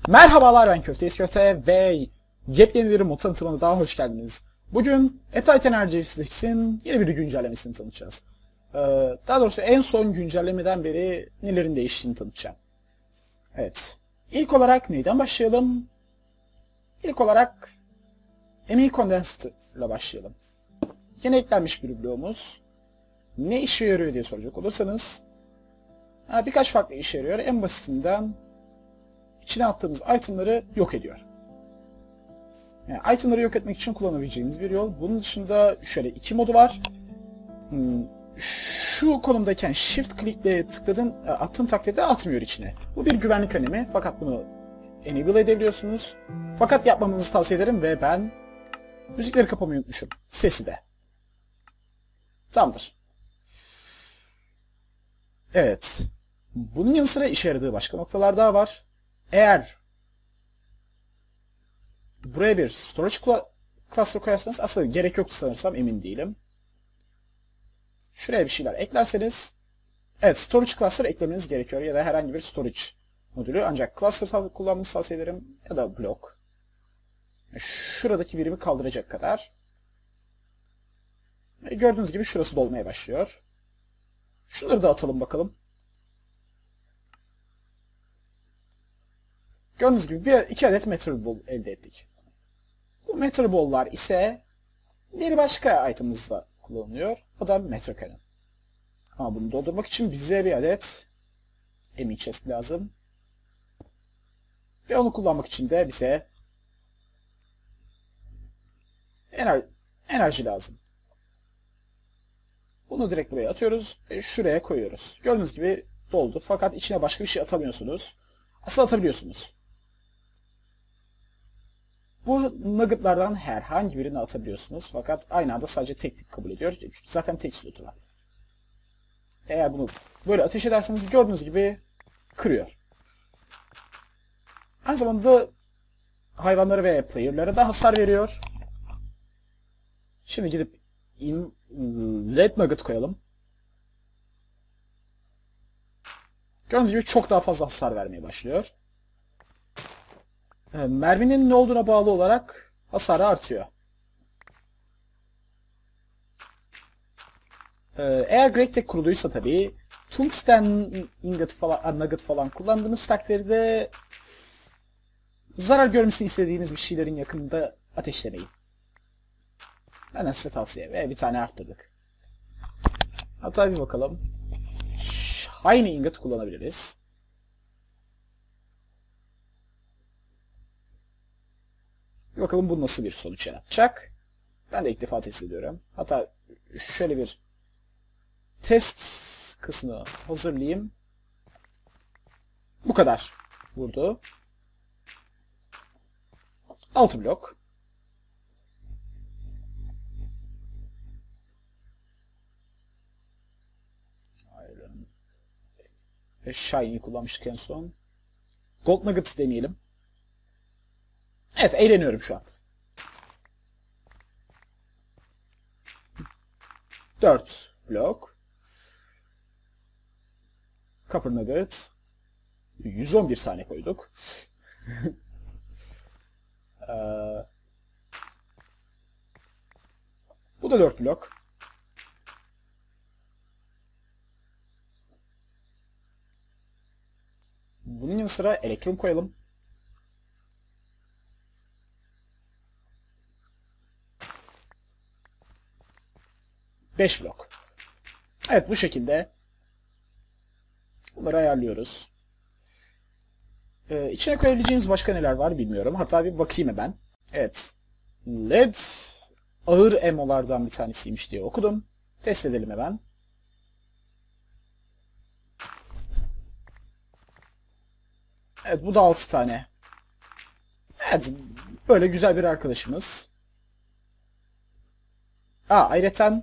Merhabalar, ben Köfteyiz Köfte ve yepyeni bir mod tanıtımına daha hoş geldiniz. Bugün Appetite Energetics'in yeni bir güncellemesini tanıtacağız. Daha doğrusu en son güncellemeden beri nelerin değiştiğini tanıtacağım. Evet. İlk olarak neyden başlayalım? İlk olarak ME Condenser ile başlayalım. Yeni eklenmiş bir bloğumuz. Ne işe yarıyor diye soracak olursanız birkaç farklı işe yarıyor. En basitinden İçine attığımız itemları yok ediyor. Yani itemları yok etmek için kullanabileceğimiz bir yol. Bunun dışında şöyle iki modu var. Şu konumdayken shift click'le attığın takdirde atmıyor içine. Bu bir güvenlik önemi fakat bunu enable edebiliyorsunuz. Fakat yapmamanızı tavsiye ederim ve ben müzikleri kapamayı unutmuşum. Sesi de. Tamamdır. Evet. Bunun yanı sıra işe yaradığı başka noktalar daha var. Eğer buraya bir storage cluster koyarsanız, aslında gerek yoktu sanırsam, emin değilim. Şuraya bir şeyler eklerseniz, evet, storage cluster eklemeniz gerekiyor ya da herhangi bir storage modülü, ancak cluster kullanmanızı tavsiye ederim ya da blok. Şuradaki birimi kaldıracak kadar. Gördüğünüz gibi şurası dolmaya başlıyor. Şunları da atalım bakalım. Gördüğünüz gibi iki adet metal ball elde ettik. Bu metal ball'lar ise bir başka item'ımızda kullanılıyor. O da metal cannon. Ama bunu doldurmak için bize bir adet ME chest lazım. Ve onu kullanmak için de bize enerji lazım. Bunu direkt buraya atıyoruz ve şuraya koyuyoruz. Gördüğünüz gibi doldu fakat içine başka bir şey atamıyorsunuz. Aslında atabiliyorsunuz. Bu nuggetlardan herhangi birini atabiliyorsunuz fakat aynı anda sadece tek kabul ediyor. Çünkü zaten tek slotu var. Eğer bunu böyle ateş ederseniz gördüğünüz gibi kırıyor. Aynı zamanda hayvanlara ve player'lara da hasar veriyor. Şimdi gidip Lead Nugget koyalım. Gördüğünüz gibi çok daha fazla hasar vermeye başlıyor. Merminin ne olduğuna bağlı olarak hasarı artıyor. Eğer Great Tech kuruluysa tabii Tungsten Nugget falan kullandığınız takdirde zarar görmesini istediğiniz bir şeylerin yakınında ateşlemeyin. Benden size tavsiye ve bir tane arttırdık. Hatta bir bakalım. Shiny Ingot kullanabiliriz. Bir bakalım bu nasıl bir sonuç yaratacak. Ben de ilk defa test ediyorum. Hatta şöyle bir test kısmı hazırlayayım. Bu kadar vurdu. 6 blok. Iron. Ve Shiny'yi kullanmıştık en son. Gold Nugget deneyelim. Evet, eğleniyorum şu an. 4 blok. Copper Nugget. 111 tane koyduk. Bu da 4 blok. Bunun yanı sıra elektrum koyalım. Beş blok. Evet, bu şekilde bunları ayarlıyoruz. İçine koyabileceğimiz başka neler var bilmiyorum. Hatta bir bakayım hemen. Evet. LED ağır emolardan bir tanesiymiş diye okudum. Test edelim hemen. Evet, bu da 6 tane. Evet, böyle güzel bir arkadaşımız. Ayrıca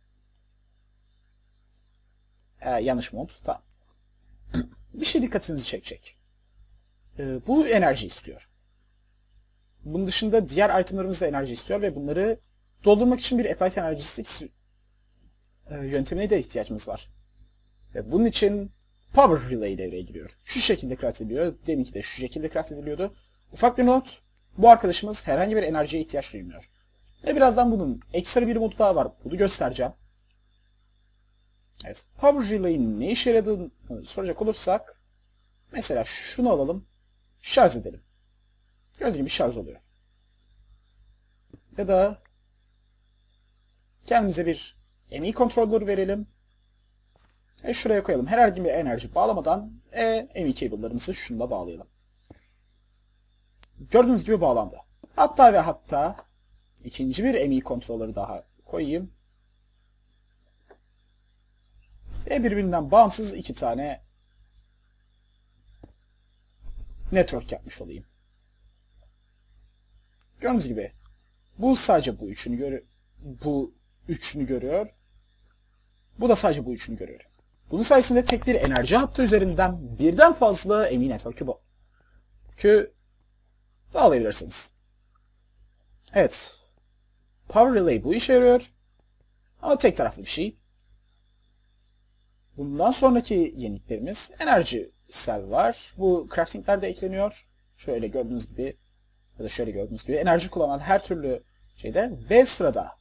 yanlış mod. Tamam. Bir şey dikkatinizi çekecek. Bu enerji istiyor. Bunun dışında diğer itemlarımız da enerji istiyor ve bunları doldurmak için bir Applied Energetics yöntemine de ihtiyacımız var. Ve bunun için Power Relay devreye giriyor. Şu şekilde craft ediliyor. Deminki de şu şekilde craft ediliyordu. Ufak bir not. Bu arkadaşımız herhangi bir enerjiye ihtiyaç duymuyor. Ve birazdan bunun ekstra bir modu daha var. Bunu göstereceğim. Evet. Power Relay'in ne işe yaradığını soracak olursak, mesela şunu alalım. Şarj edelim. Gördüğünüz gibi şarj oluyor. Ya da kendimize bir MI controller verelim. Şuraya koyalım. Herhangi bir enerji bağlamadan MI cable'larımızı şununla bağlayalım. Gördüğünüz gibi bağlandı. Hatta ve hatta ikinci bir MI controller'ı daha koyayım. Ve birbirinden bağımsız iki tane network yapmış olayım. Gördüğünüz gibi bu sadece bu üçünü görüyor. Bu da sadece bu üçünü görüyor. Bunun sayesinde tek bir enerji hattı üzerinden birden fazla MI network'ü bağlayabilirsiniz. Evet. Power Relay bu işe yarıyor. Ama tek taraflı bir şey. Bundan sonraki yeniliklerimiz Energy Cell var. Bu craftinglerde ekleniyor. Şöyle gördüğünüz gibi ya da şöyle gördüğünüz gibi enerji kullanan her türlü şeyde ve sırada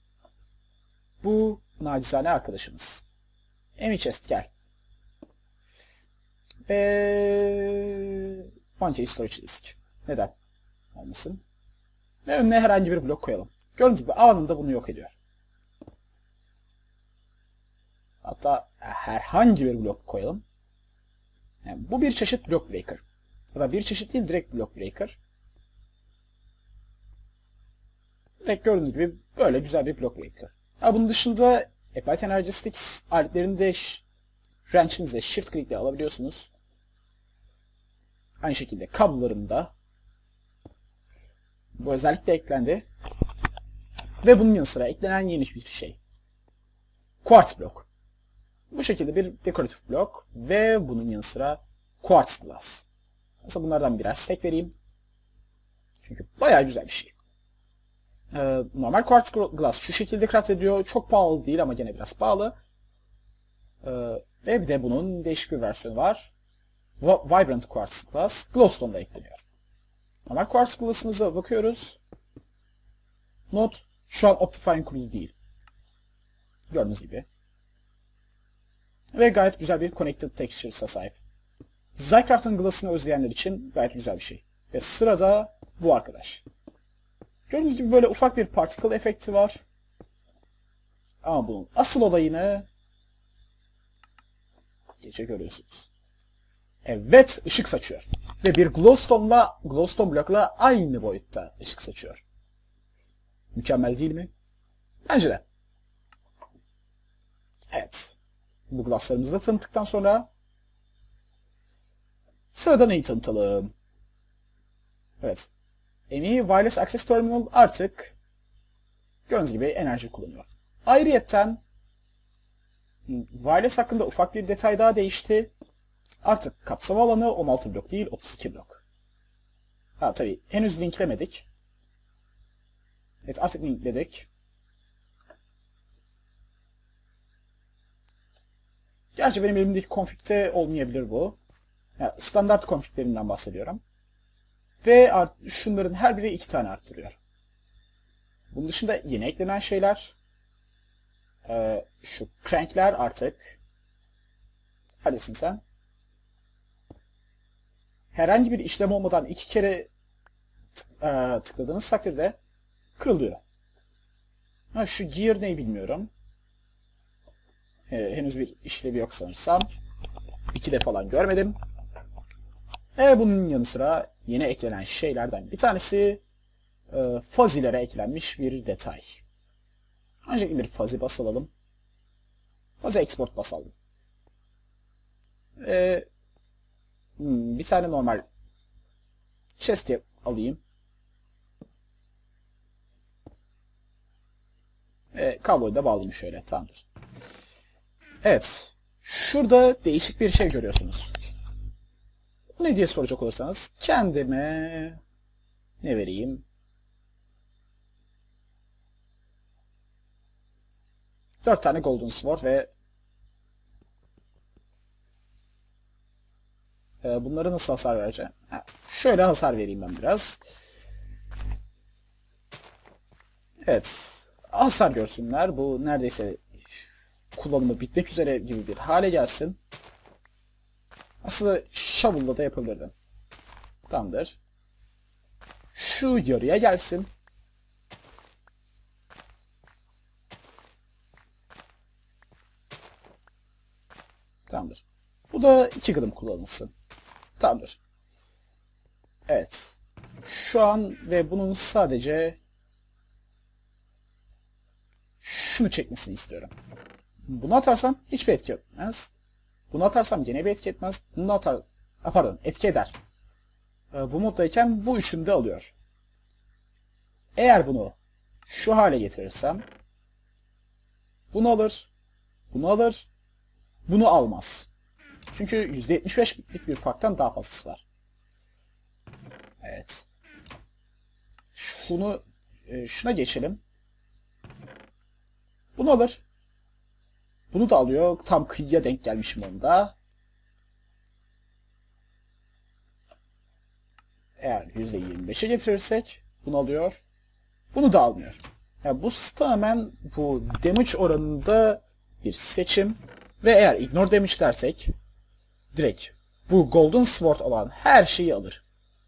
bu nacizane arkadaşımız. MI Chest gel. Monkey Storage Disk. Neden? Olmasın. Ve önüne herhangi bir blok koyalım. Gördüğünüz gibi anında bunu yok ediyor. Hatta herhangi bir blok koyalım. Yani bu bir çeşit block breaker. Ya da bir çeşit değil, direkt block breaker. Direkt gördüğünüz gibi böyle güzel bir block breaker. Bunun dışında Applied Energy Sticks aletlerini de wrench'inize shift click ile alabiliyorsunuz. Aynı şekilde kablolarında bu özellik de eklendi. Ve bunun yanı sıra eklenen yeni bir şey. Quartz blok. Bu şekilde bir dekoratif blok ve bunun yanı sıra Quartz Glass. Mesela bunlardan birer stack vereyim. Çünkü bayağı güzel bir şey. Normal Quartz Glass şu şekilde craft ediyor. Çok pahalı değil ama gene biraz pahalı. Ve bir de bunun değişik bir versiyonu var. Vibrant Quartz Glass Glowstone'da ekleniyor. Normal Quartz Glass'ımıza bakıyoruz. Not, şu an Optifine kurulu değil. Gördüğünüz gibi. Ve gayet güzel bir Connected Textures'a sahip. Zycraft'ın Glass'ını özleyenler için gayet güzel bir şey. Ve sırada bu arkadaş. Gördüğünüz gibi böyle ufak bir particle efekti var. Ama bunun asıl olayını gece görüyorsunuz. Evet, ışık saçıyor. Ve bir glowstone blokla aynı boyutta ışık saçıyor. Mükemmel değil mi? Bence de. Evet. Bu glasslarımızı da tanıttıktan sonra sırada neyi tanıtalım? Evet. MI Wireless Access Terminal artık gördüğünüz gibi enerji kullanıyor. Ayrıyetten wireless hakkında ufak bir detay daha değişti. Artık kapsama alanı 16 blok değil 32 blok. Tabii henüz linklemedik. Evet, artık linkledik. Gerçi benim elimdeki config'te olmayabilir bu. Yani standart config'lerinden bahsediyorum. Ve şunların her biri 2 tane arttırıyor. Bunun dışında yeni eklenen şeyler, şu crankler artık, hadisin sen, herhangi bir işlem olmadan 2 kere tıkladığınız takdirde kırılıyor. Şu gear neyi bilmiyorum. Henüz bir işlevi yok sanırsam. 2 de falan görmedim. Bunun yanı sıra yeni eklenen şeylerden bir tanesi fuzzy'lere eklenmiş bir detay. Öncelikle bir fuzzy basalım. Fuzzy export basalım. Bir tane normal chest alayım. Kabloyu da bağlayayım şöyle. Tamamdır. Evet. Şurada değişik bir şey görüyorsunuz. Bu ne diye soracak olursanız kendime ne vereyim? 4 tane Golden Sword ve Bunları nasıl hasar vereceğim? Şöyle hasar vereyim ben biraz. Evet. Hasar görsünler. Bu neredeyse kullanımı bitmek üzere gibi bir hale gelsin. Aslında shovel'la da yapabilirdim. Tamamdır. Şu yarıya gelsin. Tamamdır. Bu da 2 gıdım kullanılsın. Tamamdır. Evet. Şu an ve bunun sadece şunu çekmesini istiyorum. Bunu atarsam hiçbir etki etmez. Bunu atarsam gene bir etki etmez. Bunu atar... pardon, etki eder. Bu moddayken bu üçünü de alıyor. Eğer bunu şu hale getirirsem bunu alır, bunu alır, bunu almaz. Çünkü %75'lik bir farktan daha fazlası var. Evet. Şuna geçelim. Bunu alır. Bunu da alıyor. Tam kıyıya denk gelmişim onda. Eğer %25'e getirirsek bunu alıyor. Bunu da almıyor. Yani bu tamamen bu damage oranında bir seçim. Ve eğer ignore damage dersek direkt bu golden sword olan her şeyi alır.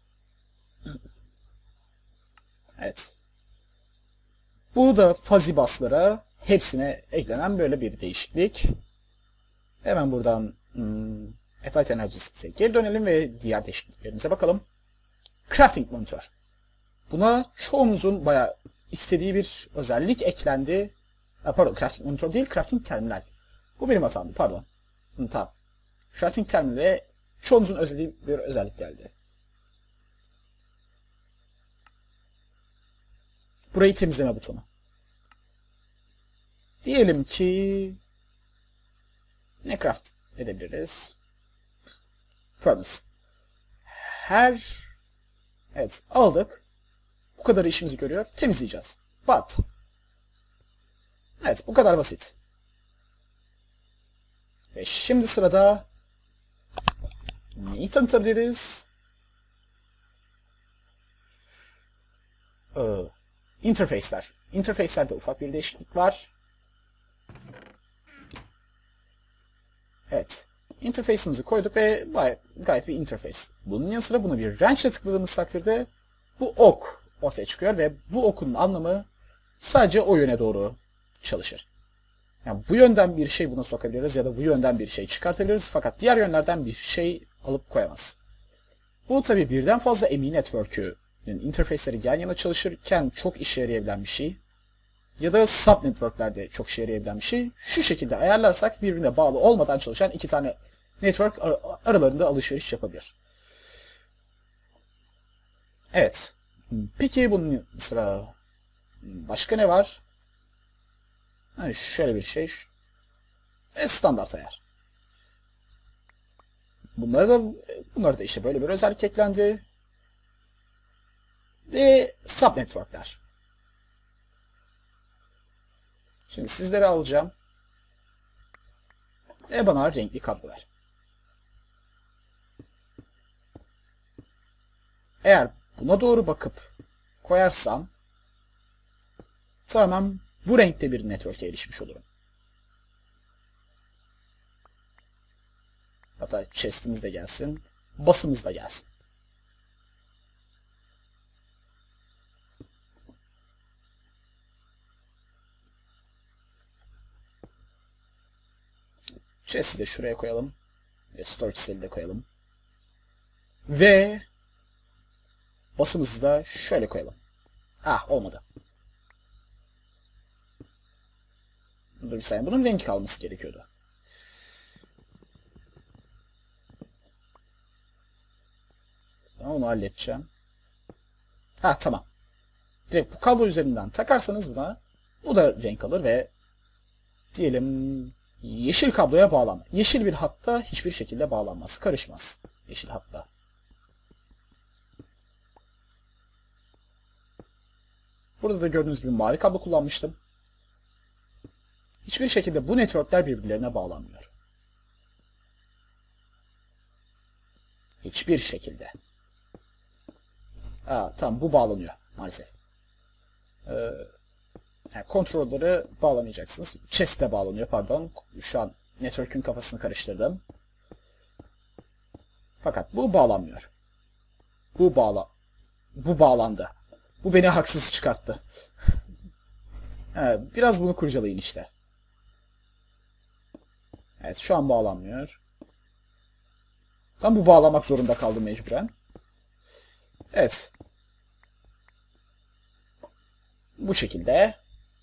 Evet. Bu da fuzzy buff'lara hepsine eklenen böyle bir değişiklik. Hemen buradan Applied Energies'e geri dönelim ve diğer değişikliklerimize bakalım. Crafting Monitor. Buna çoğunuzun bayağı istediği bir özellik eklendi. Pardon, Crafting Monitor değil, Crafting Terminal. Bu benim hatamdı, pardon. Tamam. Crafting Terminal'e çoğunuzun özlediği bir özellik geldi. Burayı temizleme butonu. Diyelim ki ne craft edebiliriz? Furnace. Evet, aldık. Bu kadar işimizi görüyor. Temizleyeceğiz. But. Evet, bu kadar basit. Ve şimdi sırada neyi tanıtabiliriz? Interface'ler. Interface'lerde ufak bir değişiklik var. Evet. Interface'imizi koyduk ve gayet bir interface. Bunun yanı sıra buna bir wrench ile tıkladığımız takdirde bu ok ortaya çıkıyor ve bu okun anlamı sadece o yöne doğru çalışır. Yani bu yönden bir şey buna sokabiliriz ya da bu yönden bir şey çıkartabiliriz fakat diğer yönlerden bir şey alıp koyamaz. Bu tabi birden fazla ME network'ün interface'leri yan yana çalışırken çok işe yarayabilen bir şey. Ya da subnetworklerde çok işe yarayabilen bir şey. Şu şekilde ayarlarsak birbirine bağlı olmadan çalışan iki tane network aralarında alışveriş yapabilir. Evet. Peki bunun sıra başka ne var? Şöyle bir şey. Standart ayar. Bunlara da işte böyle bir özellik eklendi. Ve subnetworkler. Şimdi sizleri alacağım. Ve bana renkli kablo ver. Eğer buna doğru bakıp koyarsam tamamen bu renkte bir network'e erişmiş olurum. Hatta chest'imiz de gelsin. Basımız da gelsin. Chest'i de şuraya koyalım. Ve storage cell'i de koyalım. Ve basımızı da şöyle koyalım. Ah, olmadı. Dur bir saniye. Bunun renk kalması gerekiyordu. Onu halledeceğim. Ha, tamam. Direkt bu kablo üzerinden takarsanız buna bu da renk alır ve diyelim yeşil kabloya bağlan. Yeşil bir hatta hiçbir şekilde bağlanmaz. Karışmaz. Yeşil hatta. Burada da gördüğünüz gibi mavi kablo kullanmıştım. Hiçbir şekilde bu networkler birbirlerine bağlanmıyor. Hiçbir şekilde. Tamam, bu bağlanıyor maalesef. Yani kontrolleri bağlamayacaksınız. Chest'e bağlanıyor, pardon. Şu an network'ün kafasını karıştırdım. Fakat bu bağlanmıyor. Bu bağlandı. Bu beni haksız çıkarttı. Biraz bunu kurcalayın işte. Evet, şu an bağlanmıyor. Tam bu bağlamak zorunda kaldım mecburen. Evet. Bu şekilde.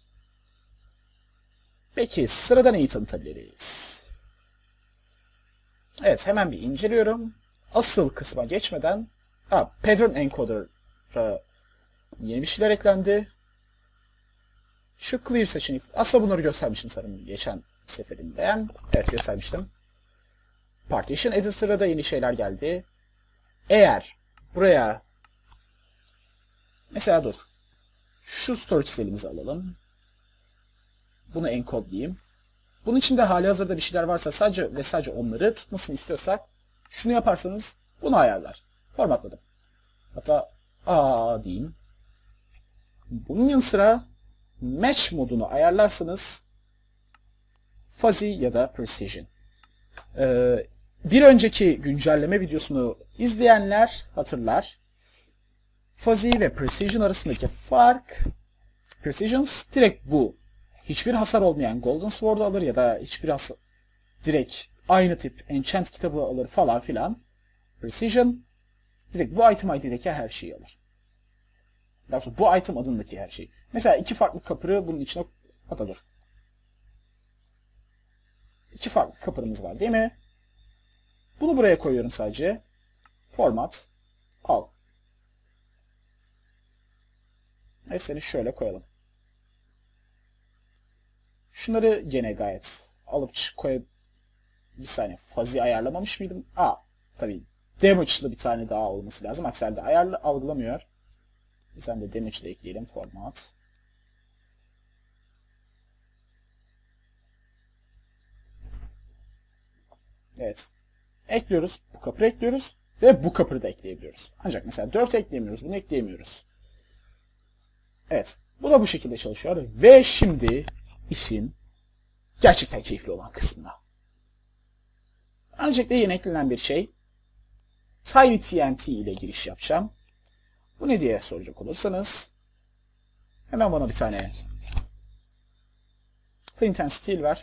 Peki sırada neyi tanıtabiliriz? Evet, hemen bir inceliyorum. Asıl kısma geçmeden Pattern Encoder'a yeni bir şeyler eklendi. Şu Clear seçeneği. Aslında bunları göstermiştim sanırım geçen seferinde. Evet, göstermiştim. Partition Editor'a da yeni şeyler geldi. Eğer buraya mesela şu storage selimizi alalım. Bunu encode'layayım. Bunun içinde halihazırda bir şeyler varsa sadece onları tutmasını istiyorsak şunu yaparsanız bunu ayarlar. Formatladım. Hatta diyeyim. Bunun yanı sıra match modunu ayarlarsanız fuzzy ya da precision. Bir önceki güncelleme videosunu izleyenler hatırlar. Fuzzy ve precision arasındaki fark, precision direkt bu. Hiçbir hasar olmayan Golden Sword'u alır ya da hiçbir hasar direkt aynı tip Enchant kitabı alır falan filan. Precision direkt bu item ID'deki her şeyi alır. Daha sonra bu item adındaki her şeyi. Mesela iki farklı kapırı bunun içine İki farklı kapırımız var değil mi? Bunu buraya koyuyorum sadece. Format. Al. Ve seni şöyle koyalım. Şunları gene gayet alıp bir saniye, fuzzy ayarlamamış mıydım? Tabii damage'lı bir tane daha olması lazım. Aksi halde algılamıyor. Bir tane de damage de ekleyelim. Format. Evet. Ekliyoruz. Bu kapırı ekliyoruz. Ve bu kapırı da ekleyebiliyoruz. Ancak mesela 4 ekleyemiyoruz. Bunu ekleyemiyoruz. Evet. Bu da bu şekilde çalışıyor. Ve şimdi işin gerçekten keyifli olan kısmına. Öncelikle yeni eklenen bir şey. Tiny TNT ile giriş yapacağım. Bu ne diye soracak olursanız hemen bana bir tane Flint and Steel ver.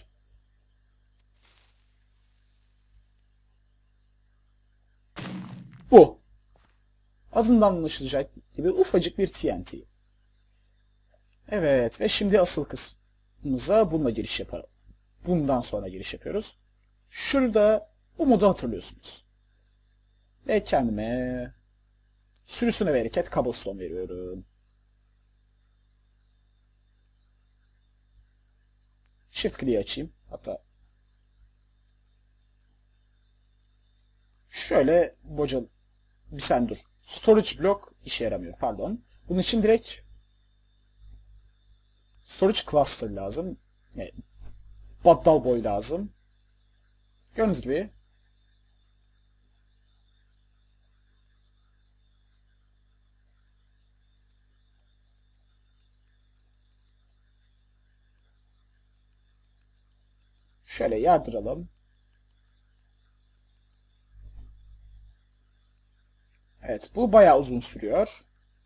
Bu. Adından anlaşılacak gibi ufacık bir TNT. Evet ve şimdi asıl kısmımıza bununla giriş yapalım. Bundan sonra giriş yapıyoruz. Şurada umudu hatırlıyorsunuz. Ve kendime sürüsüne bereket cobblestone veriyorum. Shift click'i açayım. Hatta şöyle bir saniye dur. Storage block işe yaramıyor. Pardon. Bunun için direkt storage cluster lazım. Yani battal boy lazım. Gördüğünüz gibi şöyle yardıralım. Evet, bu bayağı uzun sürüyor.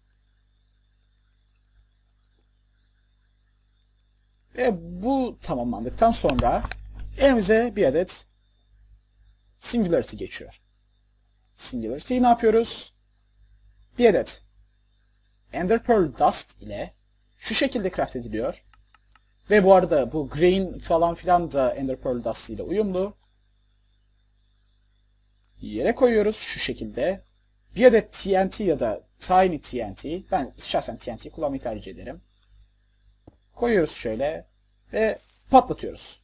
Ve bu tamamlandıktan sonra elimize bir adet Singularity geçiyor. Singularity'yi ne yapıyoruz? Bir adet Ender Pearl Dust ile şu şekilde craft ediliyor. Ve bu arada bu grain falan filan da Ender Pearl Dust ile uyumlu. Yere koyuyoruz şu şekilde. Bir adet TNT ya da Tiny TNT. Ben şahsen TNT kullanmayı tercih ederim. Koyuyoruz şöyle ve patlatıyoruz.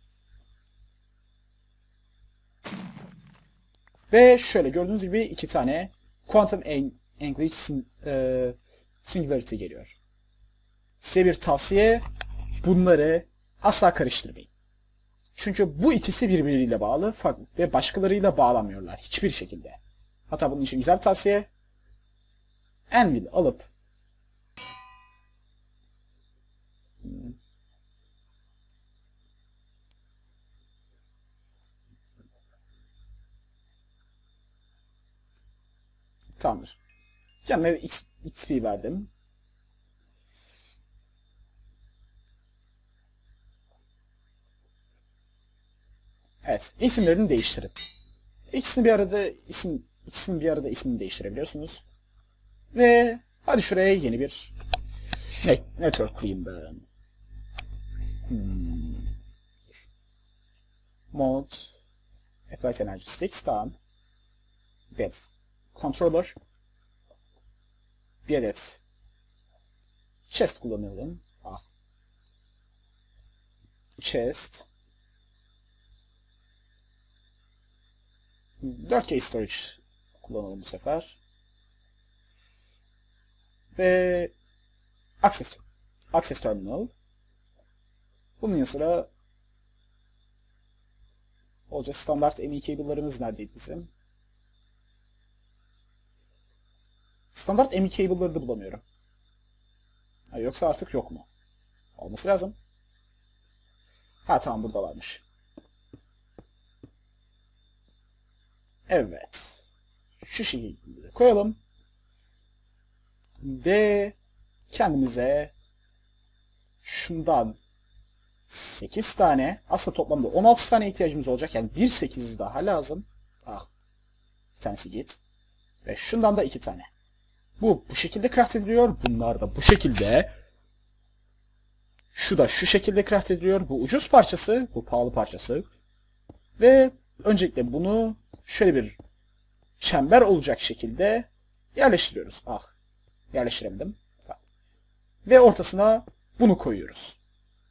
Ve şöyle gördüğünüz gibi iki tane Quantum Angular Singularity geliyor. Size bir tavsiye, bunları asla karıştırmayın. Çünkü bu ikisi birbiriyle bağlı ve başkalarıyla bağlamıyorlar hiçbir şekilde. Hatta bunun için güzel bir tavsiye. Anvil alıp tamamdır. Kendime XP verdim. Evet, isimlerini değiştirin. İkisini bir arada ismini değiştirebiliyorsunuz. Ve hadi şuraya yeni bir network kurayım ben. Mod Applied Energy Sticks, tamam. Bir adet controller. Bir adet chest kullanalım. Chest. 4K storage kullanalım bu sefer. Ve Access Terminal. Bunun yanı sıra standart ME cable'larımız neredeydi bizim? Standart ME cable'ları da bulamıyorum. Yoksa artık yok mu? Olması lazım. Tamam, buradalarmış. Evet. Şu şekilde koyalım. Ve kendimize şundan 8 tane, aslında toplamda 16 tane ihtiyacımız olacak. Yani bir 8 daha lazım. Bir tanesi git. Ve şundan da 2 tane. Bu şekilde craft ediliyor. Bunlar da bu şekilde. Şu da şu şekilde craft ediliyor. Bu ucuz parçası, bu pahalı parçası. Ve öncelikle bunu şöyle bir çember olacak şekilde yerleştiriyoruz. Yerleştiremedim. Tamam. Ve ortasına bunu koyuyoruz.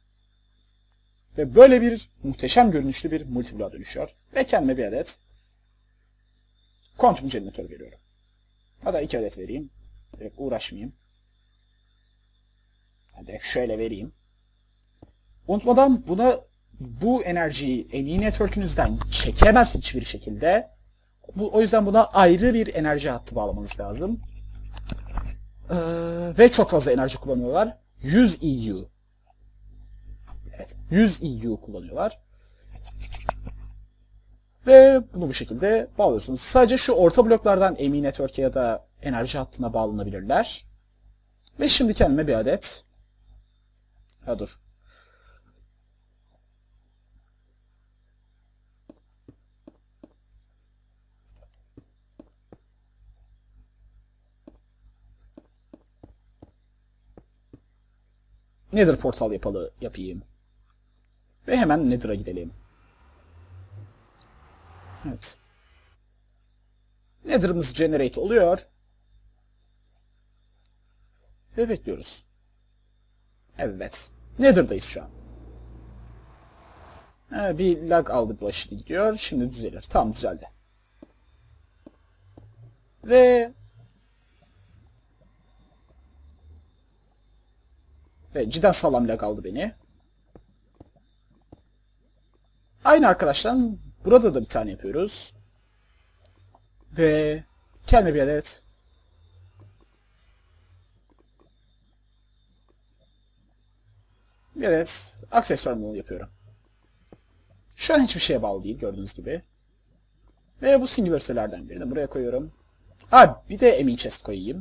Ve böyle bir muhteşem görünüşlü bir multibloğa dönüşüyor. Ve kendime bir adet Quantum Generator veriyorum. Hatta 2 adet vereyim. Direkt uğraşmayayım. Direkt şöyle vereyim. Unutmadan bu enerjiyi ME network'ünüzden çekemez hiçbir şekilde. O yüzden buna ayrı bir enerji hattı bağlamanız lazım. Ve çok fazla enerji kullanıyorlar. 100 EU. Evet, 100 EU kullanıyorlar. Ve bunu bu şekilde bağlıyorsunuz. Sadece şu orta bloklardan ME network'e ya da enerji hattına bağlanabilirler. Ve şimdi kendime bir adet... dur. Nether portal yapayım. Ve hemen Nether'a gidelim. Evet. Nether'ımız generate oluyor. Ve bekliyoruz. Evet. Nether'dayız şu an. Bir lag aldı, başını gidiyor. Şimdi düzelir. Tam düzeldi. Ve cidden sağlam lag aldı beni. Aynı arkadaştan burada da bir tane yapıyoruz. Ve kendime bir adet Access Terminal yapıyorum. Şu an hiçbir şeye bağlı değil gördüğünüz gibi. Ve bu singularity'lerden birini buraya koyuyorum. Bir de ME chest koyayım.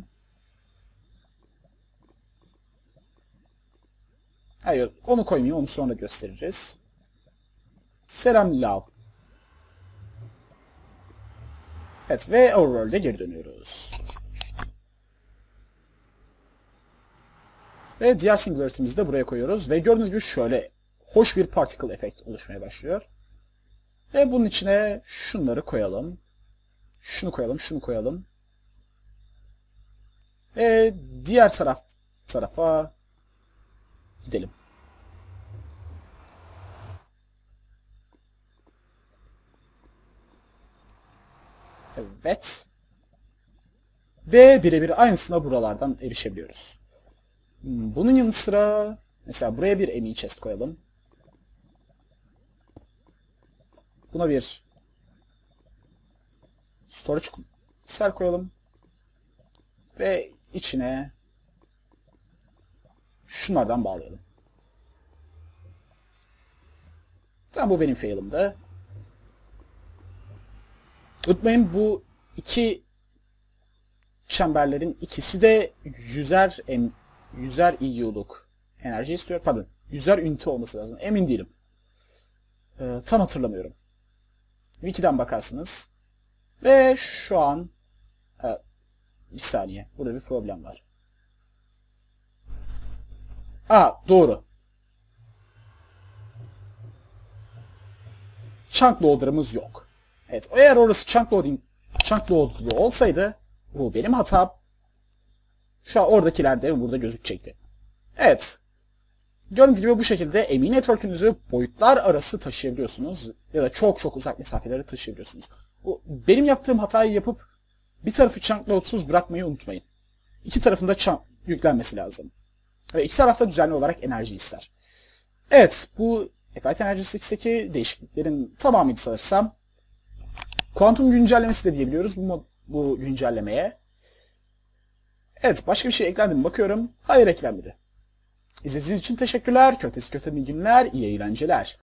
Hayır, onu koymayayım, onu sonra gösteririz. Selam Lav. Evet, ve Overworld'e geri dönüyoruz. Ve diğer singularity'mizi de buraya koyuyoruz. Ve gördüğünüz gibi şöyle hoş bir particle effect oluşmaya başlıyor. Ve bunun içine şunları koyalım. Şunu koyalım, şunu koyalım. Ve diğer tarafa gidelim. Evet. Ve birebir aynısına buralardan erişebiliyoruz. Bunun yanı sıra mesela buraya bir ME chest koyalım. Buna bir Sel koyalım. Ve içine şunlardan bağlayalım. Tamam, bu benim fail'ımdı. Unutmayın, bu iki çemberlerin ikisi de 100'er EU'luk enerji istiyor. Pardon, 100'er ünite olması lazım. Emin değilim. Tam hatırlamıyorum. Wiki'den bakarsınız. Ve şu an bir saniye. Burada bir problem var. Doğru. Chunk loader'ımız yok. Evet, eğer orası chunk loader olsaydı, bu benim hatam. Şu an oradakiler de burada gözükecekti. Evet. Gördüğünüz gibi bu şekilde ME Network'ünüzü boyutlar arası taşıyabiliyorsunuz. Ya da çok çok uzak mesafelere taşıyabiliyorsunuz. Benim yaptığım hatayı yapıp bir tarafı chunk loadsuz bırakmayı unutmayın. İki tarafında chunk yüklenmesi lazım. Ve iki tarafta düzenli olarak enerji ister. Evet, bu F-Byte Energy 6'deki değişikliklerin tamamıydı sanırsam. Kuantum güncellemesi de diyebiliyoruz bu güncellemeye. Evet, başka bir şey eklendi mi bakıyorum. Hayır, eklenmedi. İzlediğiniz için teşekkürler. Kötesi kötü günler, iyi eğlenceler.